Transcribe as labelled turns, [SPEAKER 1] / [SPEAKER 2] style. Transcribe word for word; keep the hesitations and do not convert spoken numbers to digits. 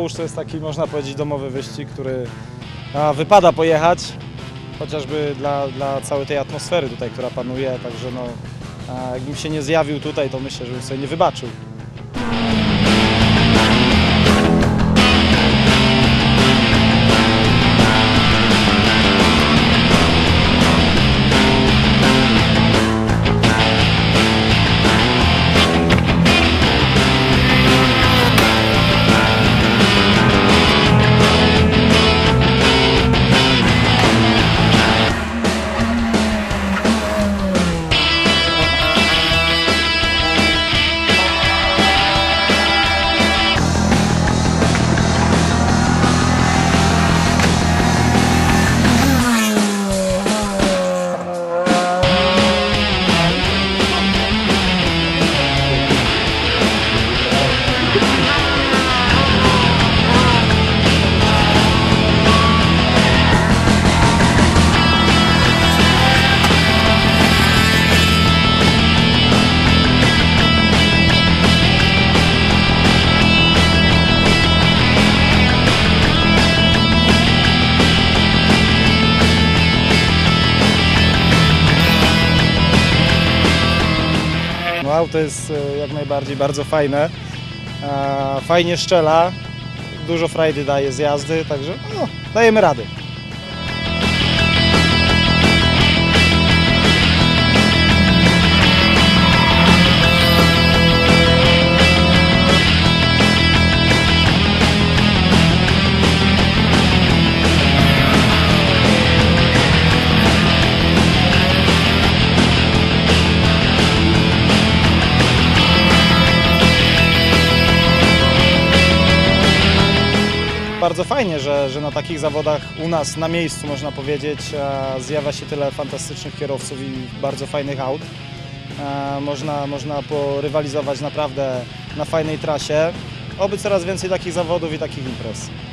[SPEAKER 1] Kałusz to jest taki, można powiedzieć, domowy wyścig, który a, wypada pojechać, chociażby dla, dla całej tej atmosfery tutaj, która panuje, także no, a, jakbym się nie zjawił tutaj, to myślę, że bym sobie nie wybaczył. Auto jest jak najbardziej bardzo fajne, fajnie szczela, dużo frajdy daje z jazdy, także no, dajemy rady. Bardzo fajnie, że, że na takich zawodach u nas na miejscu, można powiedzieć, zjawia się tyle fantastycznych kierowców i bardzo fajnych aut. Można, można porywalizować naprawdę na fajnej trasie. Oby coraz więcej takich zawodów i takich imprez.